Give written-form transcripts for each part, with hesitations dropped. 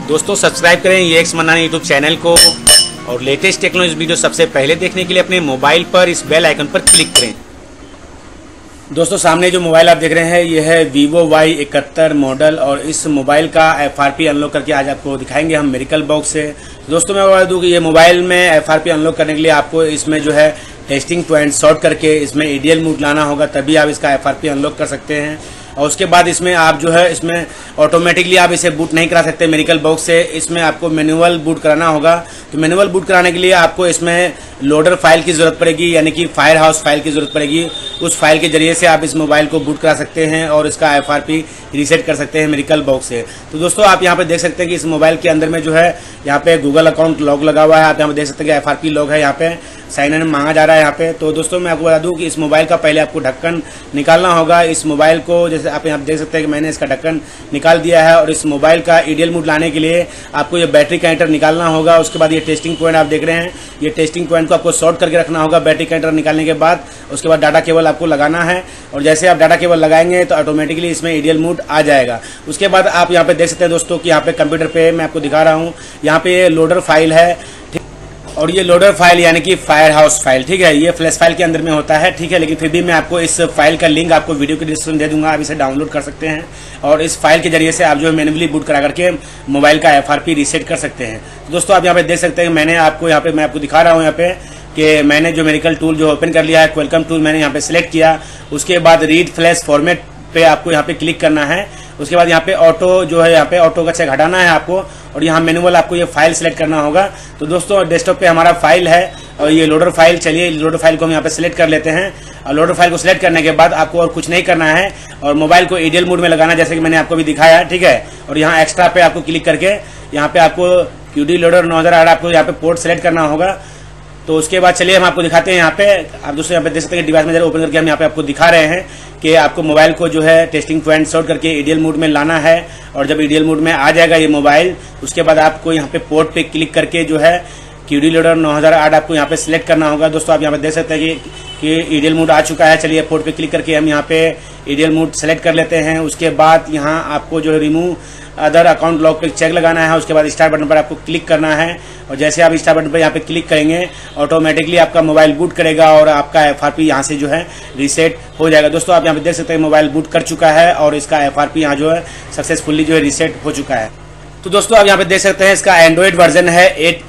दोस्तों सब्सक्राइब करें ये एक्स मन्ना यूट्यूब चैनल को और लेटेस्ट टेक्नोलॉजी वीडियो सबसे पहले देखने के लिए अपने मोबाइल पर इस बेल आइकन पर क्लिक करें। दोस्तों सामने जो मोबाइल आप देख रहे हैं ये है Vivo Y71 मॉडल और इस मोबाइल का FRP अनलॉक करके आज आपको दिखाएंगे हम मेरिकल बॉक्स से। दोस्तों मैं बता दूं कि ये मोबाइल में FRP अनलॉक करने के लिए आपको इसमें जो है टेस्टिंग पॉइंट शॉर्ट करके इसमें ADL मोड लाना होगा, तभी आप इसका FRP अनलॉक कर सकते हैं। और उसके बाद इसमें आप जो है इसमें ऑटोमेटिकली आप इसे बूट नहीं करा सकते मेरिकल बॉक्स से, इसमें आपको मैनुअल बूट कराना होगा। तो मैनुअल बूट कराने के लिए आपको इसमें लोडर फाइल की जरूरत पड़ेगी, यानी कि फायर हाउस फाइल की जरूरत पड़ेगी। उस फाइल के जरिए से आप इस मोबाइल को बूट करा सकते हैं और इसका FRP रीसेट कर सकते हैं मेरिकल बॉक्स से। तो दोस्तों आप यहाँ पे देख सकते हैं कि इस मोबाइल के अंदर में जो है यहाँ पे गूगल अकाउंट लॉग लगा हुआ है। आप यहाँ पे देख सकते हैं कि FRP लॉग है, यहाँ पे साइन इन मांगा जा रहा है यहाँ पे। तो दोस्तों मैं आपको बता दूं कि इस मोबाइल का पहले आपको ढक्कन निकालना होगा। इस मोबाइल को जैसे आप यहाँ देख सकते हैं कि मैंने इसका ढक्कन निकाल दिया है और इस मोबाइल का ADL मोड लाने के लिए आपको ये बैटरी कनेक्टर निकालना होगा। उसके बाद ये टेस्टिंग पॉइंट आप देख रहे हैं, ये टेस्टिंग पॉइंट को आपको शॉर्ट करके रखना होगा बैटरी कनेक्टर निकालने के बाद। उसके बाद डाटा केबल आपको लगाना है और जैसे आप डाटा केबल लगाएंगे तो ऑटोमेटिकली इसमें ADL मोड आ जाएगा। उसके बाद आप यहाँ पे देख सकते हैं दोस्तों कि यहाँ पे कंप्यूटर पे मैं आपको दिखा रहा हूँ, यहाँ पे ये लोडर फाइल है और ये लोडर फाइल यानी कि फायर हाउस फाइल, ठीक है, ये फ्लैश फाइल के अंदर में होता है, ठीक है। लेकिन फिर भी मैं आपको इस फाइल का लिंक आपको वीडियो के डिस्क्रिप्शन दे दूंगा, आप इसे डाउनलोड कर सकते हैं और इस फाइल के जरिए से आप जो है मैन्युअली बूट करा करके मोबाइल का FRP रीसेट कर सकते हैं। तो दोस्तों आप यहाँ पे देख सकते हैं मैंने आपको यहाँ पे मैं आपको दिखा रहा हूँ यहाँ पे कि मैंने जो मेरिकल टूल जो ओपन कर लिया है, वेलकम टूल मैंने यहाँ पे सिलेक्ट किया। उसके बाद रीड फ्लैश फॉर्मेट पे आपको यहाँ पे क्लिक करना है। उसके बाद यहाँ पे ऑटो जो है, यहाँ पे ऑटो का चेक हटाना है आपको और यहाँ मैनुअल आपको ये फाइल सेलेक्ट करना होगा। तो दोस्तों डेस्कटॉप पे हमारा फाइल है और ये लोडर फाइल, चलिए लोडर फाइल को हम यहाँ पे सिलेक्ट कर लेते हैं। और लोडर फाइल को सिलेक्ट करने के बाद आपको और कुछ नहीं करना है और मोबाइल को ADL मोड में लगाना, जैसे कि मैंने आपको भी दिखाया, ठीक है। और यहाँ एक्स्ट्रा पे आपको क्लिक करके यहाँ पे आपको QD लोडर 9008 आपको यहाँ पे पोर्ट सेलेक्ट करना होगा। तो उसके बाद चलिए हम आपको दिखाते हैं यहाँ पे, आप दोस्तों यहाँ पे देख सकते हैं डिवाइस में जरा ओपन करके हम यहाँ पे आपको दिखा रहे हैं कि आपको मोबाइल को जो है टेस्टिंग पॉइंट शॉर्ट करके ADL मोड में लाना है। और जब ADL मोड में आ जाएगा ये मोबाइल, उसके बाद आपको यहाँ पे पोर्ट पे क्लिक करके जो है QD लोडर 9008 आपको यहाँ पे सिलेक्ट करना होगा। दोस्तों आप यहाँ पे देख सकते हैं कि ADL मोड आ चुका है। चलिए पोर्ट पे क्लिक करके हम यहाँ पे ADL मोड सेलेक्ट कर लेते हैं। उसके बाद यहाँ आपको जो है रिमूव अदर अकाउंट लॉक पे चेक लगाना है। उसके बाद स्टार्ट बटन पर आपको क्लिक करना है और जैसे आप स्टार्ट बटन पर यहाँ पे क्लिक करेंगे ऑटोमेटिकली आपका मोबाइल बूट करेगा और आपका FRP यहाँ से जो है रीसेट हो जाएगा। दोस्तों आप यहाँ पे देख सकते हैं मोबाइल बूट कर चुका है और इसका FRP यहाँ जो है सक्सेसफुली जो है रीसेट हो चुका है। तो दोस्तों आप यहाँ पे देख सकते हैं इसका एंड्रॉइड वर्जन है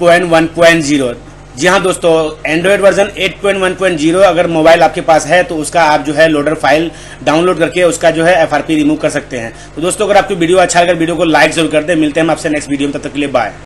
8.1.0। जी हाँ दोस्तों, एंड्रॉइड वर्जन 8.1.0 अगर मोबाइल आपके पास है तो उसका आप जो है लोडर फाइल डाउनलोड करके उसका जो है FRP रिमूव कर सकते हैं। तो दोस्तों अगर आपको वीडियो अच्छा लगे वीडियो को लाइक जरूर कर दें। मिलते हैं हम आपसे नेक्स्ट वीडियो में, तब तक के लिए बाय।